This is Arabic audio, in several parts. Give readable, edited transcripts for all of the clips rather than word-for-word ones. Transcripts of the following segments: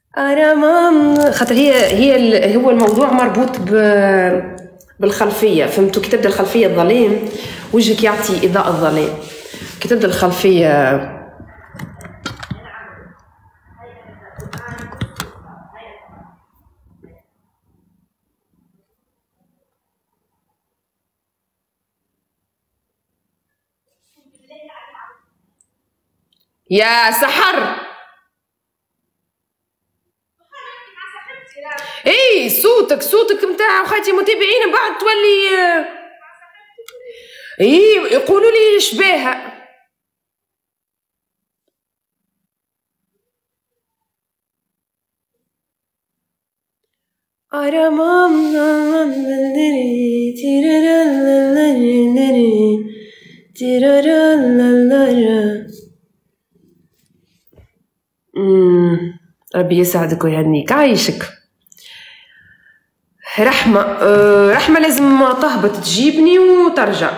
خاطر هو الموضوع مربوط بالخلفيه، فهمتوا؟ كي تبدا الخلفيه الظلام وجهك يعطي اضاءه الظلام، كي تبدا الخلفيه يا سحر. اي صوتك متاع خالتي متابعين بعد تولي. اي يقولوا لي شباهه. ربي يسعدك ويهنيك، عايشك. رحمة لازم تهبط تجيبني وترجع.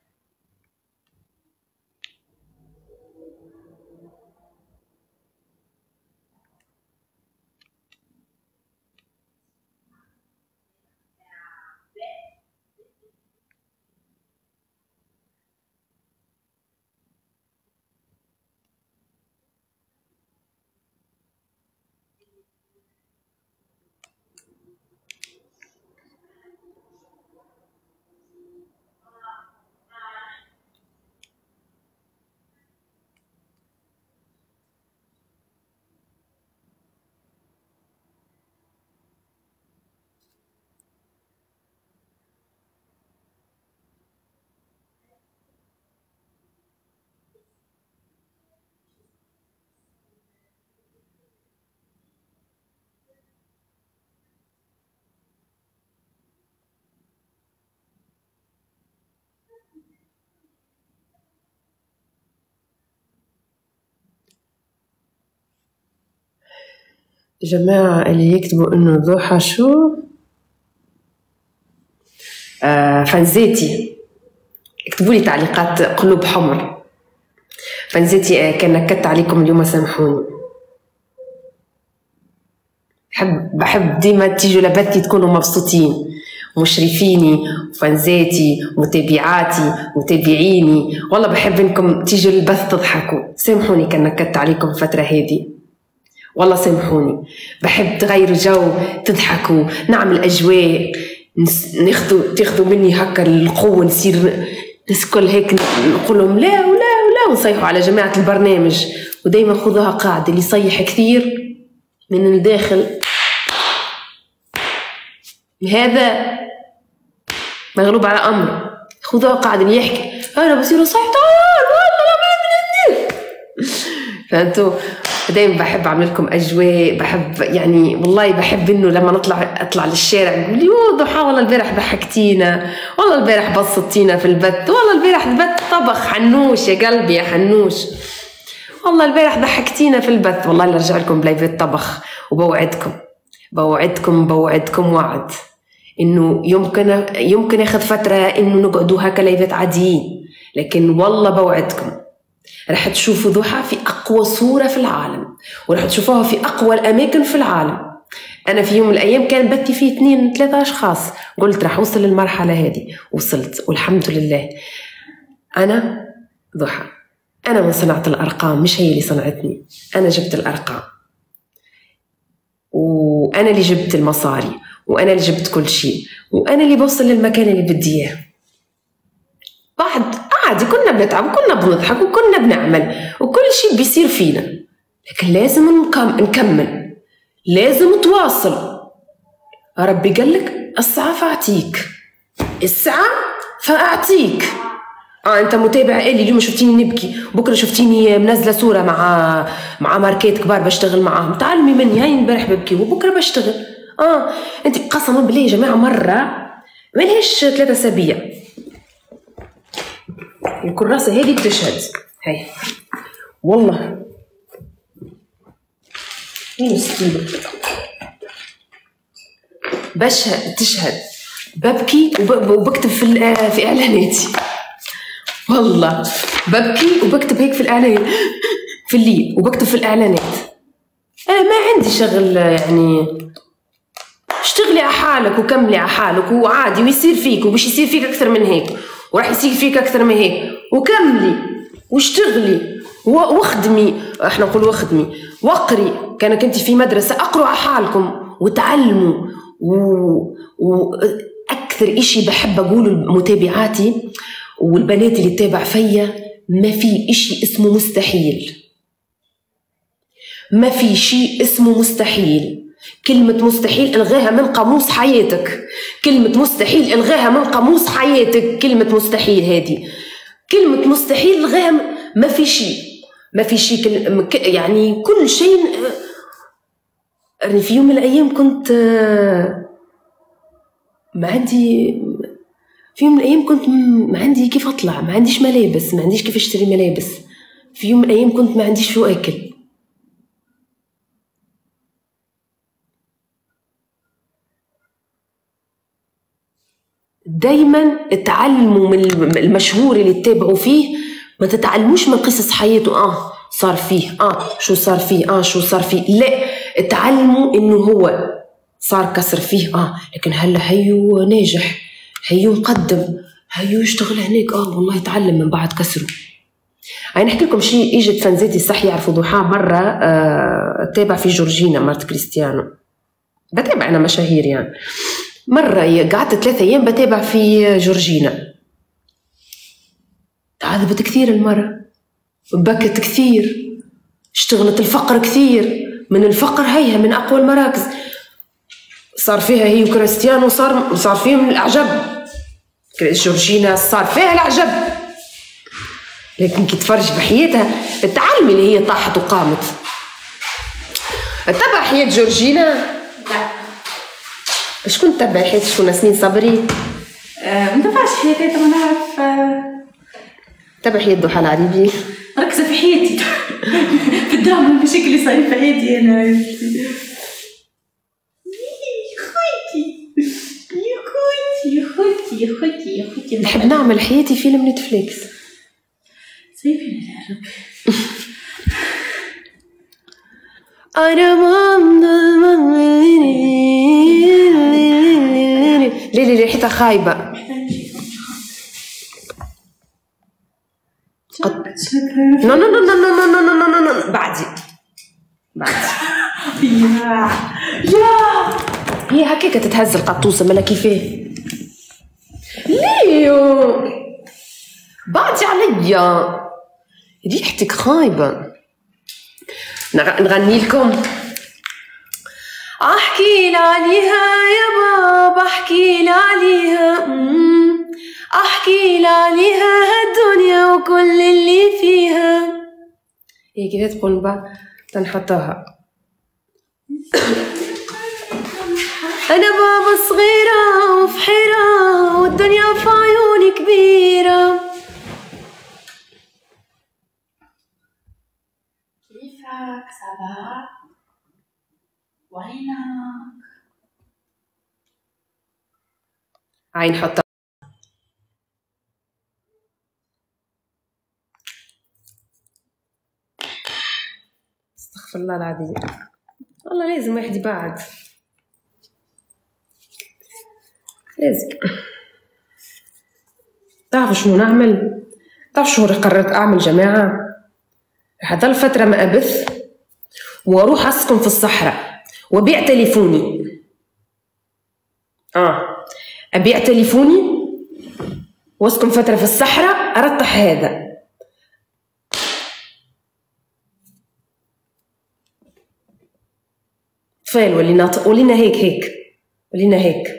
جماعة اللي يكتبوا انه ضحى شو فنزاتي، اكتبوا لي تعليقات قلوب حمر. فنزاتي كان نكدت عليكم اليوم، سامحوني. بحب ديما تيجوا لبثي تكونوا مبسوطين، مشرفيني وفنزاتي ومتابعاتي ومتابعيني، والله بحب انكم تيجوا البث تضحكوا. سامحوني كان نكدت عليكم الفترة هذه، والله سامحوني. بحب تغيروا جو، تضحكوا، نعمل أجواء، تاخذوا مني هكا القوة، نصير الناس كل هيك نقول لهم لا ولا ولا، ونصيحوا على جماعة البرنامج. ودايما خذوها قاعدة، اللي يصيح كثير من الداخل هذا مغلوب على أمره. خذوها قاعدة، اللي يحكي أنا بصير صيح فهمتوا؟ دايما بحب اعمل لكم اجواء، بحب يعني والله بحب انه لما اطلع للشارع يقول لي ضحى والله البارح ضحكتينا، والله البارح بسطتينا في البث، والله البارح البث طبخ حنوش يا قلبي يا حنوش، والله البارح ضحكتينا في البث. والله اللي ارجع لكم بلايفات طبخ، وبوعدكم وعد انه يمكن ياخذ فتره انه نقعدوا هكا لايفات عاديين، لكن والله بوعدكم راح تشوفوا ضحى في أقوى صورة في العالم، وراح تشوفوها في أقوى الأماكن في العالم. أنا في يوم من الأيام كان بثي فيه 2-3 أشخاص، قلت راح أوصل للمرحلة هذه، وصلت والحمد لله. أنا ضحى، أنا من صنعت الأرقام، مش هي اللي صنعتني. أنا جبت الأرقام، وأنا اللي جبت المصاري، وأنا اللي جبت كل شيء، وأنا اللي بوصل للمكان اللي بدي إياه. بعد عادي كنا بنتعب وكنا بنضحك وكنا بنعمل وكل شيء بيصير فينا، لكن لازم نكمل، لازم تواصل. ربي قالك الساعة فأعطيك، الساعة فأعطيك. أنت متابع إلي، اليوم شفتيني نبكي، بكرة شفتيني منزلة صورة مع ماركات كبار بشتغل معاهم، تعلمي مني. هاي امبارح ببكي وبكرة بشتغل. أنت قسما بالله يا جماعة مرة ملهاش 3 أسابيع الكراسة هذه بتشهد. هاي والله تشهد. ببكي وبكتب في إعلاناتي، والله ببكي وبكتب هيك في الإعلانات في الليل، وبكتب في الإعلانات. انا ما عندي شغل يعني، اشتغلي على حالك وكملي على حالك وعادي، ويصير فيك وباش يصير فيك اكثر من هيك، وراح يصير فيك اكثر من هيك، وكملي واشتغلي واخدمي. احنا نقول واخدمي، واقري. كانك انت في مدرسه اقروا على حالكم وتعلموا. واكثر اشي بحب اقوله لمتابعاتي والبنات اللي تتابع فيا، ما في اشي اسمه مستحيل، ما في شيء اسمه مستحيل. كلمة مستحيل الغاها من قاموس حياتك، كلمة مستحيل الغاها من قاموس حياتك. كلمة مستحيل هذه كلمة مستحيل الغاها ما في شيء، ما في شيء يعني كل شيء. يعني في يوم من الأيام كنت ما عندي، في يوم من الأيام كنت ما عندي كيف أطلع، ما عنديش ملابس، ما عنديش كيف أشتري ملابس. في يوم من الأيام كنت ما عنديش شو أكل. دايما اتعلموا من المشهور اللي تتابعوا فيه، ما تتعلموش من قصص حياته صار فيه شو صار فيه شو صار فيه، لا اتعلموا انه هو صار كسر فيه لكن هلا هيو ناجح، هيو مقدم، هيو يشتغل هناك والله يتعلم من بعد كسره. هاي نحكي لكم شيء. اجت فنزاتي صح يعرفوا ضحى مرة تابع في جورجينا مرت كريستيانو، بتابع انا مشاهير يعني. مرة قعدت 3 أيام بتابع في جورجينا، تعذبت كثير المرة، بكت كثير، اشتغلت الفقر كثير. من الفقر هيها من أقوى المراكز، صار فيها هي وكريستيانو صار فيهم الأعجب. جورجينا صار فيها الأعجب، لكن كي تفرج بحياتها تعلمي اللي هي طاحت وقامت. تبع حياة جورجينا؟ لا. شكون تبع حياة شكون؟ سنين صبري؟ ما تنفعش حياتي، ما نعرف. تبع حياة ضحى العريبي؟ ركزة في حياتي في الدراما المشاكل اللي صاير في حياتي أنا. يا خوتي نحب نعمل حياتي فيلم نتفليكس. سيبيني يا ربي. أنا ليه ريحتها خايبة. نو نو نو نو نو نو نو نو نو نو بعدي يا هي هكاك تتهز القطوسة ملا كيفاه. ليه بعدي عليا، ريحتك خايبة. نغني لكم. احكي عليها يا بابا، احكي عليها، احكي عليها هالدنيا وكل اللي فيها. هي كيف تقول بقى تنحطها. انا بابا صغيرة وفي حيرة والدنيا في عيوني كبيرة. كيفك سابا؟ وينك؟ عين حطها. استغفر الله العظيم، والله لازم واحد يبعد، لازم. تعرفوا شنو نعمل؟ تعرفوا شنو قررت أعمل جماعة؟ رح أضل فترة ما أبث وأروح أسكن في الصحراء وأبيع تليفوني. أبيع تليفوني وأسكن فترة في الصحراء أرطح هذا. طفال ولينا هيك ولينا هيك.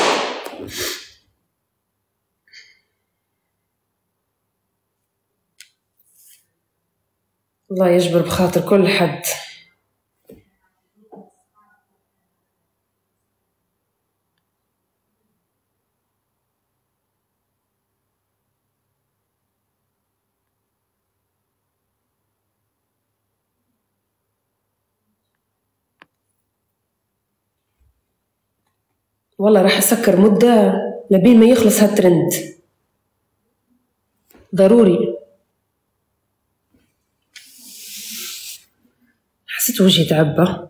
الله يجبر بخاطر كل حد. والله راح أسكر مدة لبين ما يخلص هالترند، ضروري. حسيت وجهي تعبى.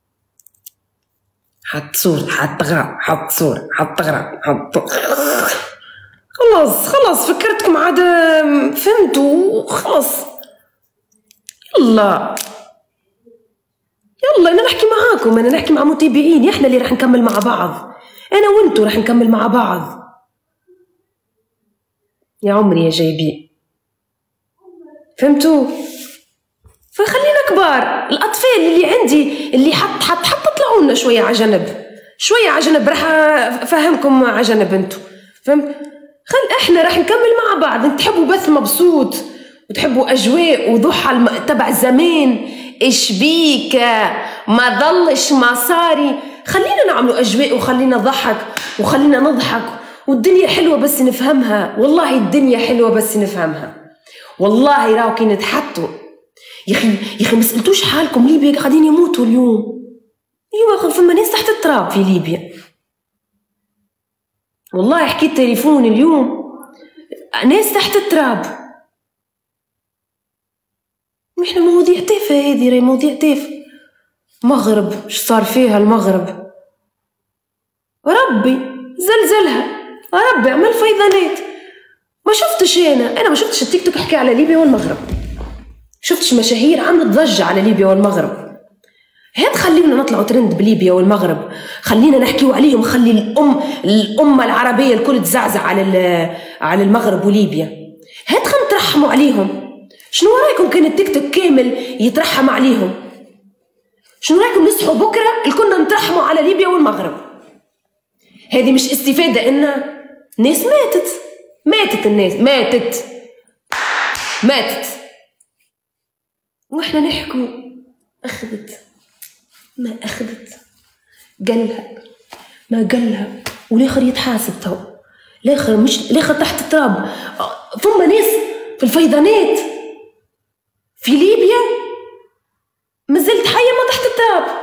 حط صورة، حط غرا، حط صورة، حط غرا، حط خلاص فكرتكم عاد فهمتوا خلاص. يلا انا نحكي معاكم، انا نحكي مع متابعين، احنا اللي راح نكمل مع بعض، انا وانتو راح نكمل مع بعض يا عمري يا جايبين، فهمتوا؟ فخلينا كبار، الاطفال اللي عندي اللي حط طلعوا لنا شويه على جنب، راح افهمكم على جنب انتو، فهمت؟ احنا راح نكمل مع بعض. انت تحبوا بث مبسوط وتحبوا اجواء وضحى تبع زمان، ايش بيك ما ضلش مصاري، خلينا نعملوا اجواء وخلينا نضحك وخلينا نضحك، والدنيا حلوه بس نفهمها، والله الدنيا حلوه بس نفهمها، والله راهو كي نتحطوا يا اخي ما سالتوش حالكم ليبيا قاعدين يموتوا اليوم. ايوا فما ناس تحت التراب في ليبيا، والله حكيت تليفون اليوم ناس تحت التراب. احنا مواضيع تافهه هذه، راهي مواضيع تافهه. مغرب اش صار فيها المغرب؟ ربي زلزلها، ربي عمل فيضانات. ما شفتش انا ما شفتش التيك توك يحكي على ليبيا والمغرب، شفتش مشاهير عملت ضجه على ليبيا والمغرب. هات خلينا نطلعوا ترند بليبيا والمغرب، خلينا نحكيوا عليهم، خلي الأمة العربية الكل تزعزع على المغرب وليبيا. هات خلينا نترحموا عليهم. شنو رايكم كان التيك توك كامل يترحم عليهم؟ شنو رايكم نصحوا بكرة الكلنا نترحموا على ليبيا والمغرب؟ هذه مش استفادة؟ إن ناس ماتت الناس ماتت واحنا نحكوا أخذت ما أخذت، قالها ما قالها، والآخر يتحاسب تو، الآخر تحت التراب. ثم ناس في الفيضانات في ليبيا مازالت حية ما تحت التراب،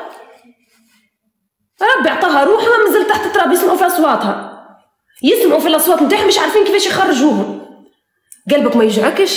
ربي عطاها روحها ما مازالت تحت التراب، يسمعوا في الأصوات نتاعهم، مش عارفين كيفاش يخرجوهم. قلبك ما يجعكش؟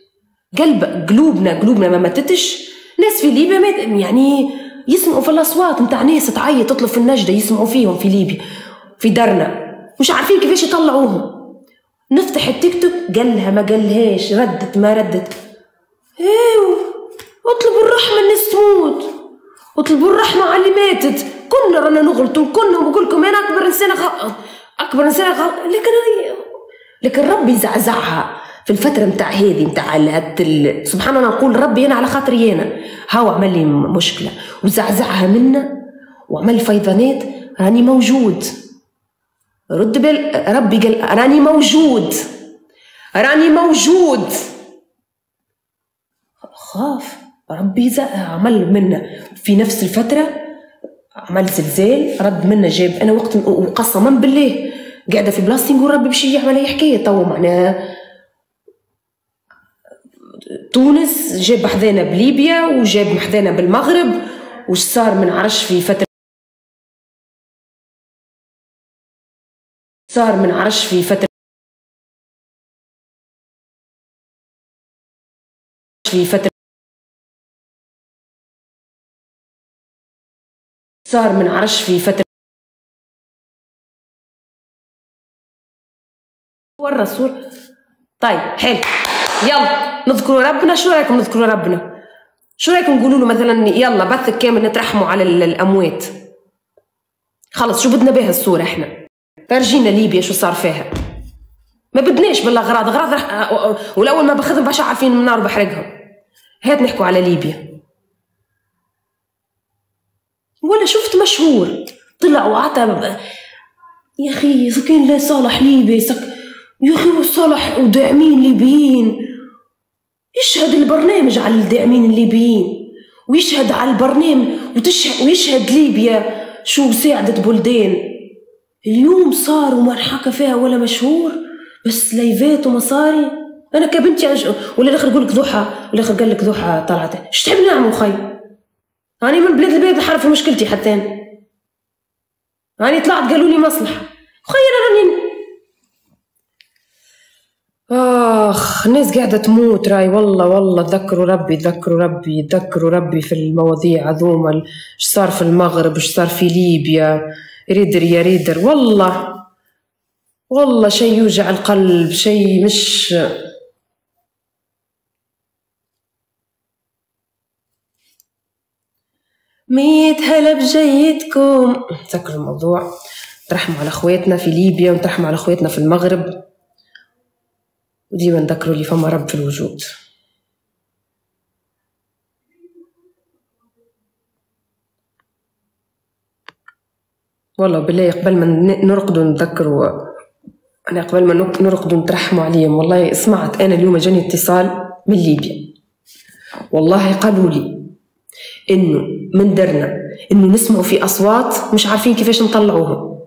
قلوبنا ما ماتتش. ناس في ليبيا يعني يسمعوا في الأصوات نتاع ناس تعيط تطلب في النجدة، يسمعوا فيهم في ليبيا في درنا، مش عارفين كيفاش يطلعوهم. نفتح التيك توك قالها ما قالهاش، ردت ما ردت. ايوه اطلبوا الرحمة، الناس تموت، اطلبوا الرحمة على اللي ماتت. كنا رانا نغلطوا، كنا بقول لكم انا اكبر انسانة غلط، لكن ربي زعزعها في الفترة متاع هذه متاع سبحان الله، نقول ربي أنا على خاطري أنا، هاو عمل لي مشكلة وزعزعها منا وعمل فيضانات. راني موجود، رد بال ربي قال راني موجود. خاف ربي عمل منا في نفس الفترة، عمل زلزال رد منا، جاب أنا وقت وقسما بالله قاعدة في بلاصتي نقول ربي باش يعمل أي حكاية. تو معناها تونس جاب حذانا بليبيا وجاب حذانا بالمغرب، وش صار من عرش في فترة ورا الصور. طيب حلو، يلا نذكروا ربنا. شو رايكم نذكروا ربنا؟ شو رايكم نقولوا له مثلا يلا بثك كامل نترحموا على الاموات؟ خلص شو بدنا بها الصورة؟ احنا فرجينا ليبيا شو صار فيها، ما بدناش بالاغراض والاول ما باخذهم باش عارفين من النار بحرقهم. هات نحكوا على ليبيا. ولا شفت مشهور طلع وعطى يا اخي سكين لا صالح ليبيا يا اخي، وصالح وداعمين ليبيين، يشهد البرنامج على الداعمين الليبيين، ويشهد على البرنامج ويشهد ليبيا شو ساعدت بلدان. اليوم صار وما نحكى فيها ولا مشهور، بس لايفات ومصاري. انا كبنتي ولا الاخر يقول لك ضحى، والاخر قال لك ضحى طلعت. ايش تحب نعمل خي؟ هاني من بلاد البلاد نحرف في مشكلتي حتى انا، هاني طلعت قالوا لي مصلحه خير. راني الناس قاعدة تموت راي، والله والله ذكروا ربي ذكروا ربي ذكروا ربي في المواضيع هذوما. ايش صار في المغرب، ايش صار في ليبيا، ريدر يا ريدر، والله والله شيء يوجع القلب، شيء مش. ميت هلا بجيتكم. تذكروا الموضوع، نترحموا على اخواتنا في ليبيا ونترحموا على اخواتنا في المغرب، وديما نذكروا اللي فما رب في الوجود. والله بالله قبل ما نرقدوا نذكروا، أنا قبل ما نرقدوا نترحموا عليهم. والله سمعت أنا اليوم جاني اتصال من ليبيا، والله قالوا لي إنه من درنا إنه نسمعوا في أصوات مش عارفين كيفاش نطلعوهم.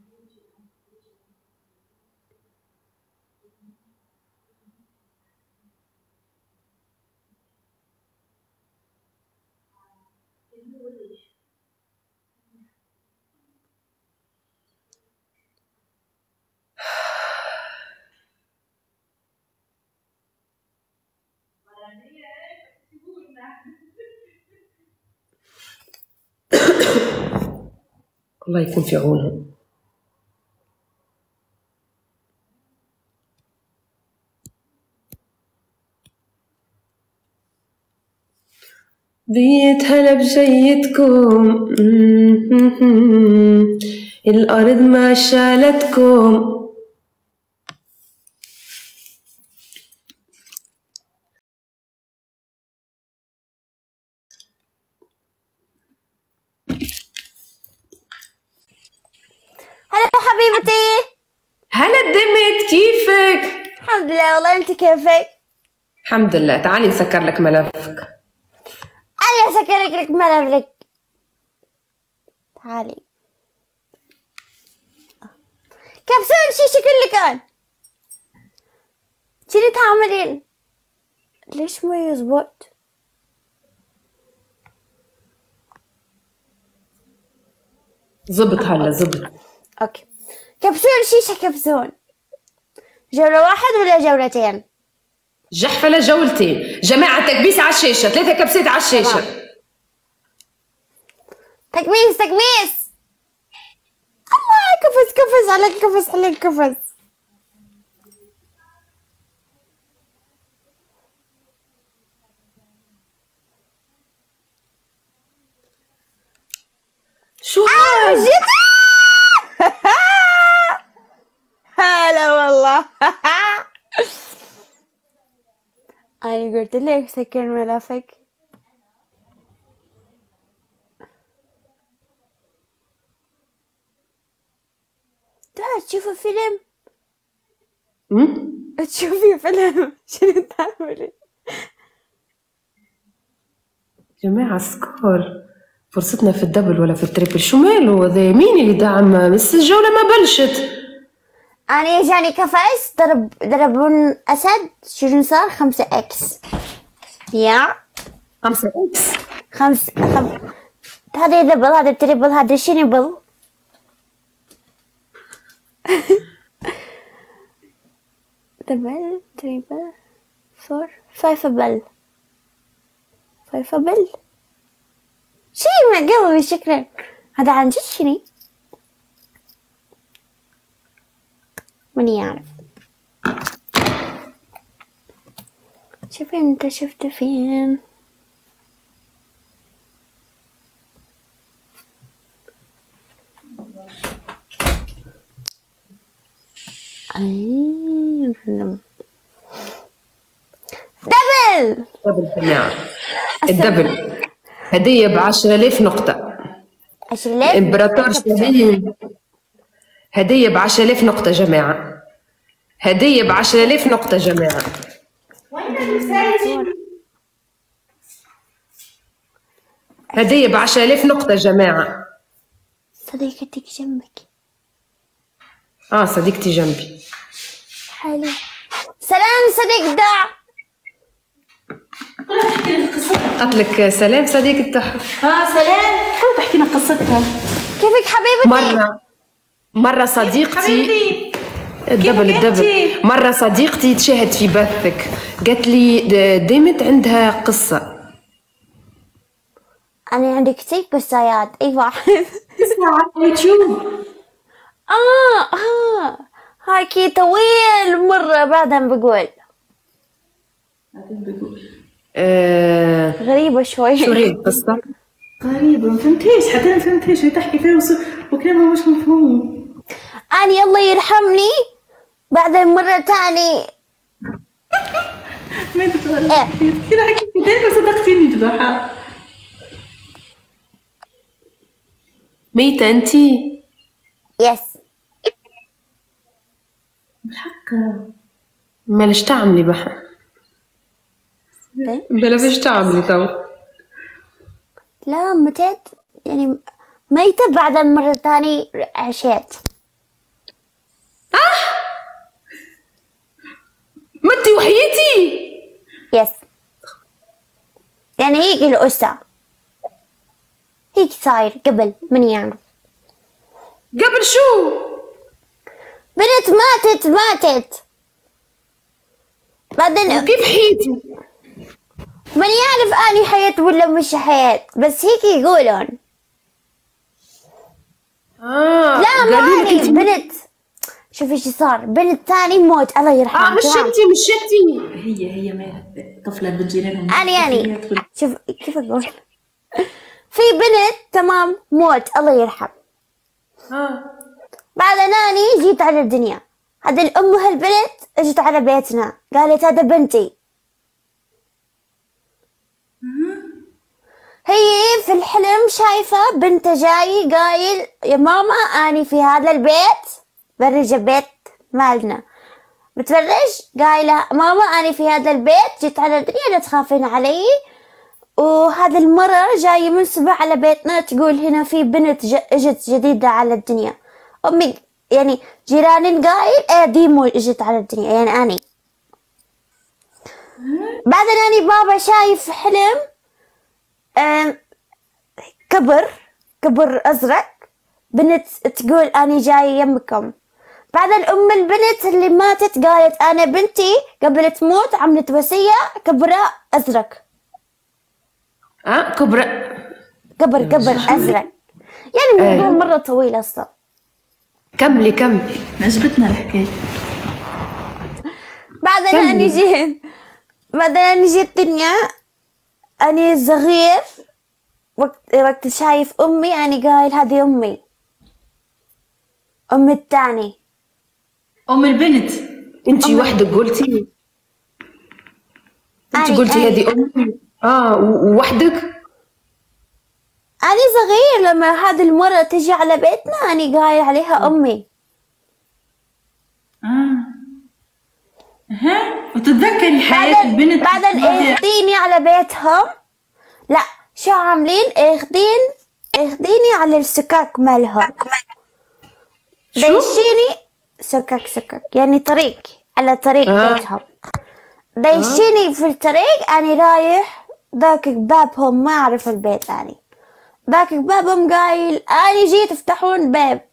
الله يكون في عونهم. بيت هلا بجيتكم، الأرض ما شالتكم. هلا حبيبتي. هلا دمت، كيفك؟ الحمد لله والله، انت كيفك؟ الحمد لله. تعالي نسكر لك ملفك. انا اسكر لك ملفك. تعالي. كبسون شي شكل كان شنو تعملين؟ ليش ما يزبط؟ زبط هلا زبط. اوكي. كبسون شيشة كبسون، جولة واحد ولا جولتين؟ جحفلة جولتين. جماعة تكبيس على الشاشة، 3 كبسات على الشاشة. تكميس تكميس. الله، كفز كفز عليك، كفز عليك كفز. شو هاد؟ هلا والله. أنا قلت لك سكر ملفك. تعال تشوفي فيلم. تشوفي فيلم. شنو تعملي؟ جماعة سكور، فرصتنا في الدبل ولا في التريبل. شو ماله ذا؟ مين اللي دعم؟ بس الجولة ما بلشت. أنا جاني كفايس ضربون أسد. شنو صار؟ 5 إكس. يا 5 إكس. هذا دبل، هذا تريبل، هذا شنبل. دبل تريبل 4 5 بل 5 بل. شي من قلبي شكرا. هذا عن جد شني؟ من يعرف. شوف انت شفت فين. دبل جماعة، الدبل هدية ب10,000 نقطة. 10,000 امبراطور شاهين. هدية ب10,000 نقطة جماعة. هدية ب10,000 نقطة جماعة. هدية ب10,000 نقطة جماعة. صديقتك جنبك. صديقتي جنبي. حلو. سلام صديق داع. قالت لك سلام صديقة تاعها. سلام. كنت تحكي لنا قصتها. كيفك حبيبتي؟ مرة صديقتي حبيبتي. الدبل انتي؟ مرة صديقتي تشاهد في بثك قالت لي ديمت عندها قصة. أنا عندي كتير قصايات. أي واحد. على يوتيوب. هاكي طويل مرة بعدين بقول. غريبة شوي. شو هي القصة؟ غريبة، ما فهمتيش حتى ما فهمتيش هي تحكي فيه وكلامها مش مفهوم. أنا الله يرحمني بعدين مرة تاني. ما تتغلب كده حكيتي دايما صدقتيني جدوحة. ميتة انتي؟ يس. بالحق مالش تعملي بحا؟ بلا فيش تعملي تو؟ لا متت يعني ميتة بعدين مرة تاني عشيت. متي وحياتي؟ يس. يعني هيك القصة هيك صاير قبل من يعرف. قبل شو؟ بنت ماتت بعدين كيف حياتي؟ من يعرف اني حياة ولا مش حياة، بس هيك يقولون. لا ما أني بنت. شوفي شو صار، بنت تاني موت الله يرحمها. مش شتي هي ما طفلة بتجيرانهم. يعني شوف كيف اقول، في بنت تمام موت الله يرحم. بعدين اني جيت على الدنيا، هذا الام هالبنت اجت على بيتنا قالت هذا بنتي. هي في الحلم شايفة بنته جاي قايل يا ماما اني في هذا البيت، برج بيت مالنا بتفرج، قايلة ماما اني في هذا البيت جيت على الدنيا لا تخافين علي، وهذا المرة جاية منسبة على بيتنا تقول هنا في بنت اجت جديدة على الدنيا. امي يعني جيران قايل ديمو اجت على الدنيا يعني اني. بعدين اني بابا شايف حلم كبر ازرق، بنت تقول اني جاي يمكم. بعدين ام البنت اللي ماتت قالت انا بنتي قبل تموت عملت وصية كبرها ازرق. كبر ازرق. يعني الموضوع مرة طويل اصلا. كملي عجبتنا الحكاية. بعدين اني جيت الدنيا اني صغير، وقت شايف امي اني قايل هذه امي، ام الثاني، ام البنت. انتي وحدك قلتي؟ انتي قلتي هذه امي؟ ووحدك؟ اني صغير لما هذه المرة تجي على بيتنا اني قايل عليها امي. وتتذكري حياة البنت. بعدين اخذيني على بيتهم. لا شو عاملين، اخذيني على السكاك مالهم. دايشيني سكك يعني طريق على طريق بيتهم. دايشيني في الطريق اني رايح ذاك بابهم، ما اعرف البيت اني ذاك بابهم قايل اني جيت افتحون باب.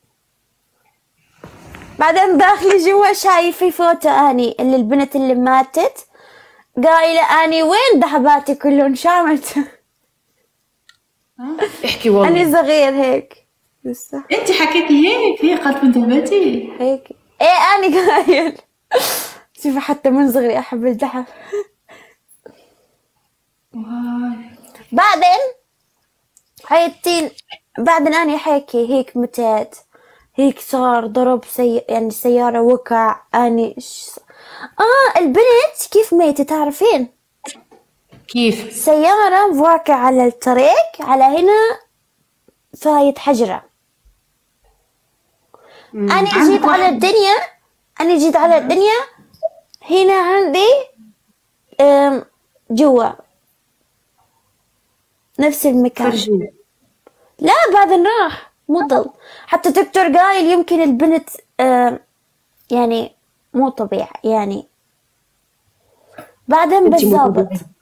بعدين داخلي جوا شايف في فوتو اني اللي البنت اللي ماتت قايلة اني وين ذهباتي كلهم شامت. احكي والله. اني صغير هيك لسه. انت حكيتي هي قالت من ذهباتي هيك. ايه اني قايل. شوفي حتى من صغري احب الذهب. بعدين حياتين بعدين اني حكي هيك متت هيك صار ضرب يعني السيارة وقع اني البنت كيف ميتة تعرفين؟ كيف؟ سيارة واقع على الطريق على هنا فايت حجرة. أنا جيت على الدنيا هنا عندي جوا نفس المكان. فرجيني. لا بعدين راح مو ضل. حتى دكتور قايل يمكن البنت يعني مو طبيعي يعني. بعدين بالضبط